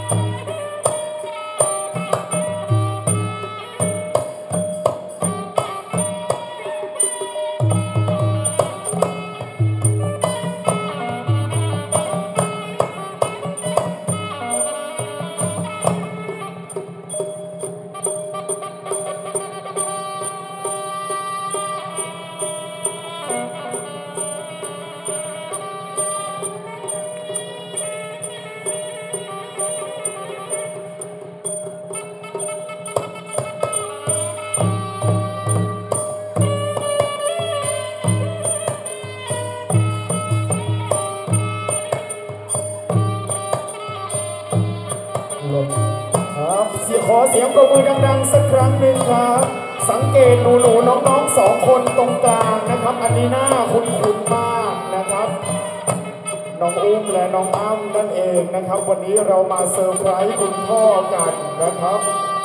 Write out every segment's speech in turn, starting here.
ขอเสียงปรบมือดังๆสักครั้งหนึ่งครับสังเกตหนูๆน้องๆ2 คนตรงกลางนะครับอันนี้หน้าคุ้นๆมากนะครับน้องอุ้มและน้องอ้ำนั่นเองนะครับวันนี้เรามาเซอร์ไพรส์คุณพ่อกันนะครับ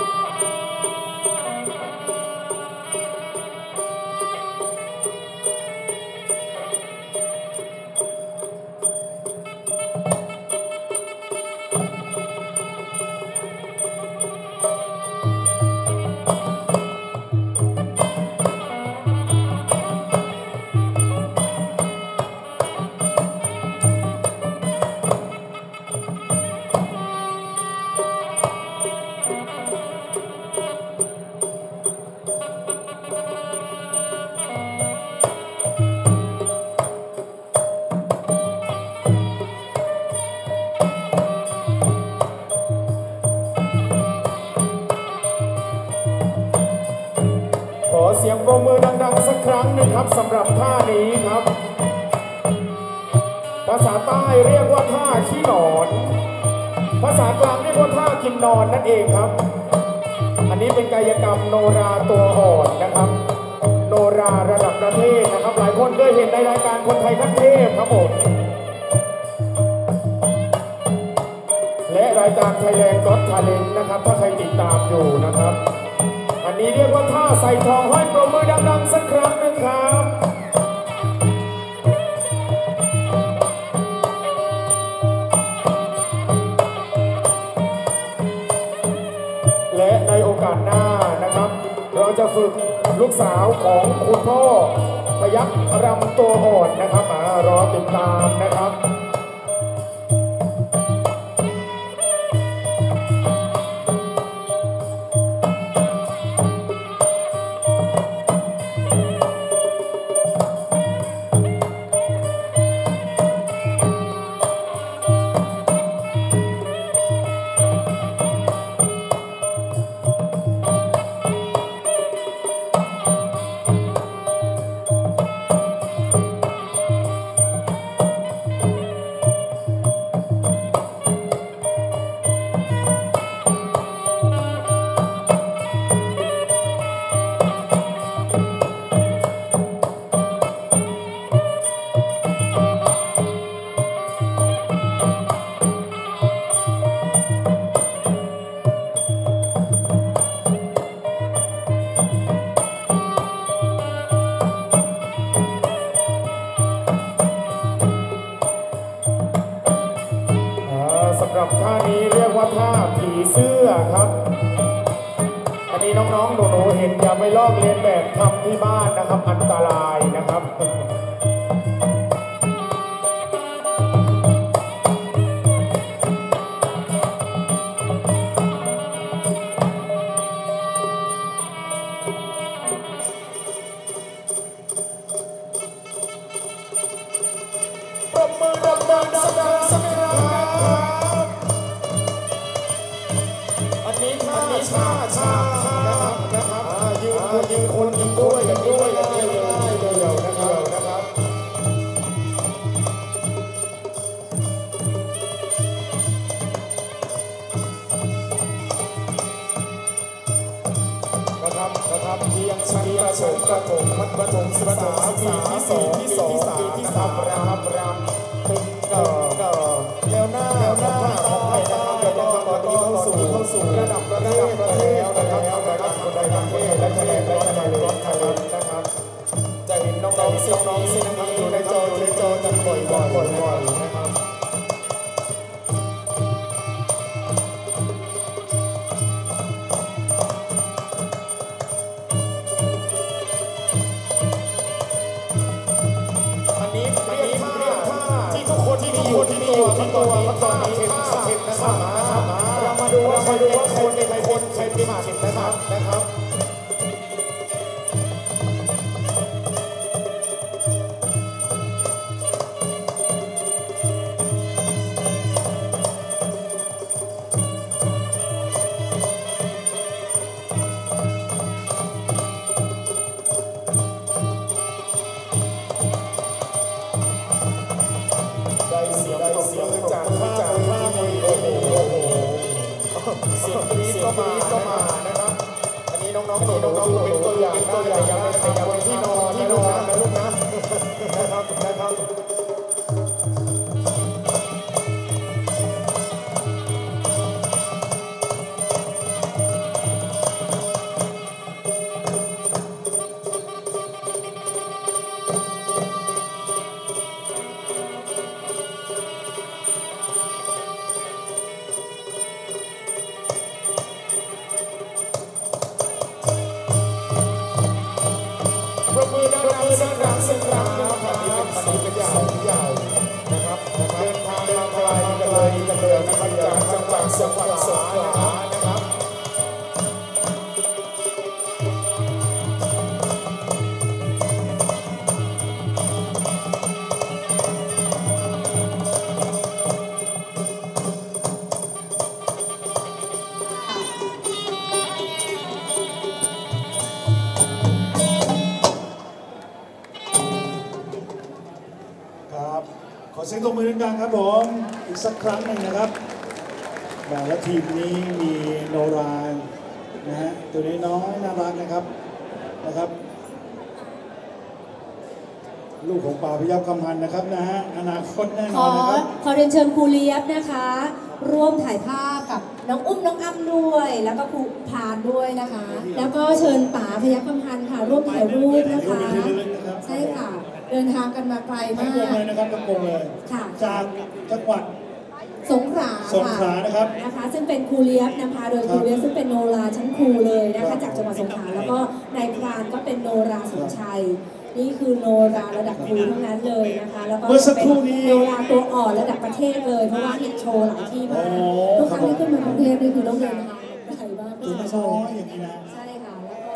ขอเสียงปรบมือดังๆสักครั้งหนึ่งครับสำหรับท่านี้ครับภาษาใต้เรียกว่าท่าขี้หนอนภาษากลางเรียกว่าท่ากินนอนนั่นเองครับอันนี้เป็นกายกรรมโนราตัวอ่อนนะครับโนราระดับประเทศนะครับหลายคนเคยเห็นในรายการคนไทยขั้นเทพครับผมและรายการ Thailand Got Talent นะครับถ้าใครติดตามอยู่นะครับอันนี้เรียกว่าท่าใส่ทองห้อยปรบมือดังๆสักครั้งหนึ่งครับและในโอกาสหน้านะครับเราจะฝึกลูกสาวของคุณพ่อพยัคฆ์รำตัวอ่อนนะครับรอติดตามนะครับสำหรับท่านี้เรียกว่าท่าผีเสื้อครับอันนี้น้องๆหนูๆเห็นอย่าไปลอกเลียนแบบทำที่บ้านนะครับอันตรายนะครับปรบมือดังๆสักครั้งนะครับยืนคนกินกล้วยกันด้วยกันเดียวนะครับเพียงชั้นประถมมัธยมศึกษาปีที่ 2ปีที่ 3นะครับเป็นแนวหน้าของไทยนะครับเดี๋ยวตอนนี้เข้าสู่ระดับประเทศแล้วนะครับระดับคนใดประเทศและคะแนนนะครับจะเห็นน้องๆสิ่งนี้อยู่ในจอกันบ่อยนะครับทั้งตัวตอนนี้เข็มนะครับเรามาดูว่าใครเป็นคนใครเป็นเข็มนะครับเสียงจากที่โอ้โหเสียงกรี๊ดก็มานะครับอันนี้น้องๆดูเป็นตัวอย่างแต่ยังไม่ที่นอนนะลูกนะครับมือดังสักครั้งวันนี้เป็นสองใหญ่นะครับเดินทางมาไกลกันเลยนะครับจากจังหวัดสงขลานะครับขอเสียงตบมือดังๆครับผมอีกสักครั้งหนึ่งนะครับและทีมนี้มีโนรานะฮะตัวนี้น้อยน่ารักนะครับลูกของป่าพยัคฆ์คำพันธ์นะครับนะฮะอนาคตแน่นอนนะครับขอเรียนเชิญครูเลียบนะคะร่วมถ่ายภาพกับน้องอุ้มน้องอ้ำด้วยแล้วก็ครูพานด้วยนะคะแล้วก็เชิญป๋าพยัคฆ์คำพันธ์ค่ะร่วมถ่ายรูปนะคะใช่ค่ะเดินทางกันมาไกลมากเลยนะครับทั้งวงเลยจากจังหวัดสงขลานะครับซึ่งเป็นครูเลียบนะคะโดยครูเลียบซึ่งเป็นโนราชั้นครูเลยนะคะจากจังหวัดสงขลาแล้วก็นายพรานก็เป็นโนราสมชัยนี่คือโนราระดับครูทั้งนั้นเลยนะคะแล้วก็เป็นโนราตัวอ่อนระดับประเทศเลยเพราะว่าเนี่ยโชว์หลายที่มากทุกครั้งที่ขึ้นมากรุงเทพนี่คือต้องเดินทางไกลมากจุดมาโชว์อย่างนี้นะใช่ค่ะ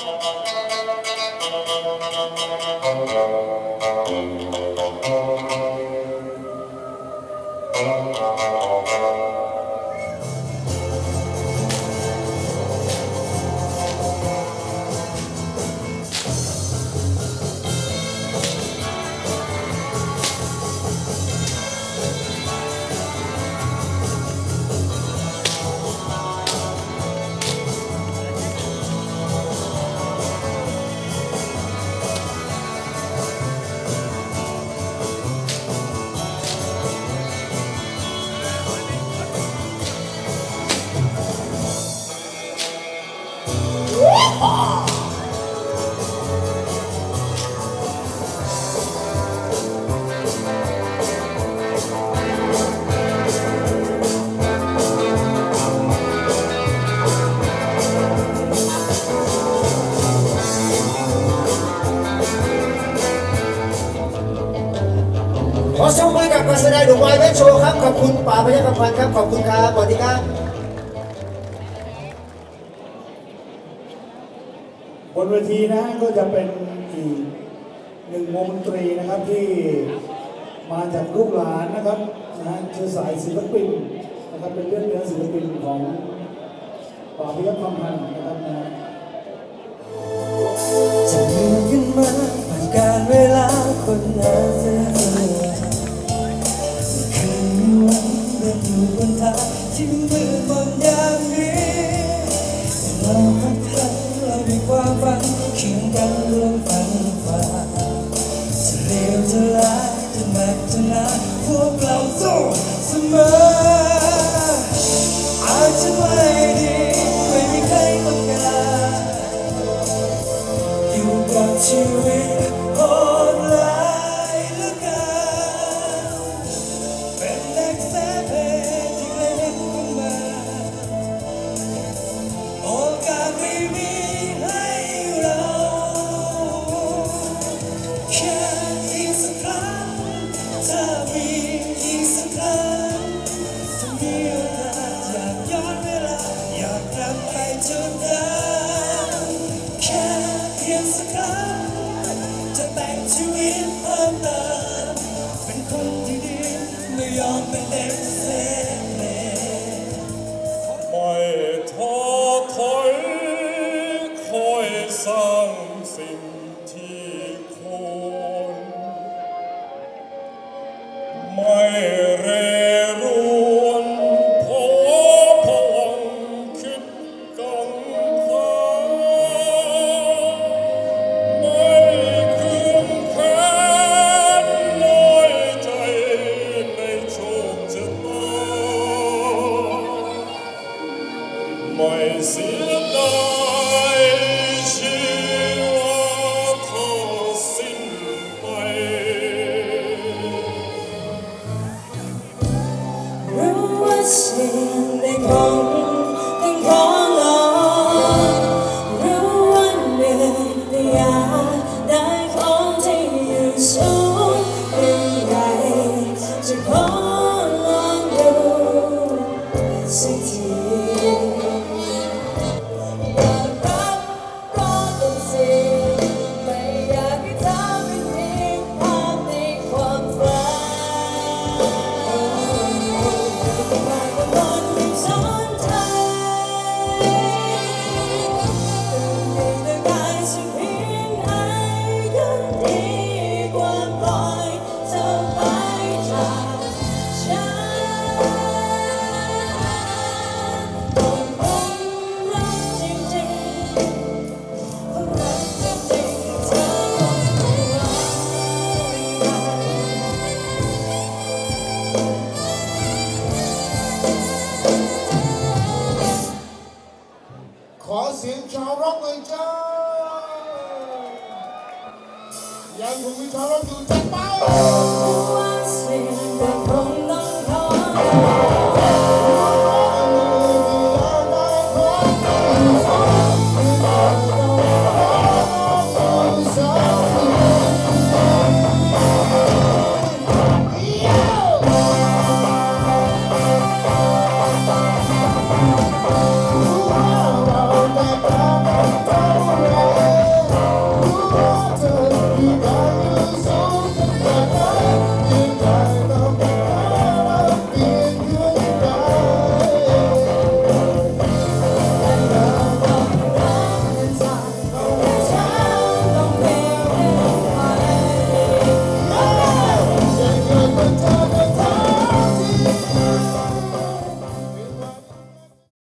ขอส่งมือกับการแสดงดูไวเวทโชว์ครับขอบคุณป๋าพยัคฆ์คำพันธ์ครับขอบคุณครับสวัสดีครับบนเวทีนะก็จะเป็นอีกหนึ่งวงดนตรีนะครับที่มาจากลูกหลานนะครับเชื้อสายศิลปินนะครับเป็นเรื่องเนื้อศิลปินของป๋าพยัคฆ์คำพันธ์นะครับจะลืมกันมาผ่านการเวลาคนนั้นอยู่บนทางที่มืดมนอย่างนี้เราพักทันเรามีความฝันเคียงกันร่วมฝันฝ่าจะเร็วจะร้ายจะหนักจะหนาพวกเราสู้เสมออาจจะไม่ดีไม่มีใครต้องการอยู่กับชีวิตโหดร้ายเหลือเกินเป็นเด็กแสบโอกาสไม่มีให้เราแค่อีกสักครั้งถ้ามีอีกสักครั้งไม่เสียดายชีวาทอสิ้นไปรู้ว่าสิ่งใดของต้องขอลองรู้ว่าเหนื่อยแต่อยากได้ของที่อยู่สูงยังไงจะขอลองดูสักทีอยากรับก็ต้องเสี่ยงไม่อยากให้เธอเป็นเพียงภาพในความฝัน มากับคนที่สนใจแต่กายสักเพียงไหนก็ดีกว่าปล่อยเธอไปจากฉันต้องรักจริงๆต้องรักจริงๆเธอต้องรักกันขอเสียงชาวร็อกเลยจ้ายังคงมีชาวร็อกอยู่จัดไปว่าสิ่งใดคงต้องขอ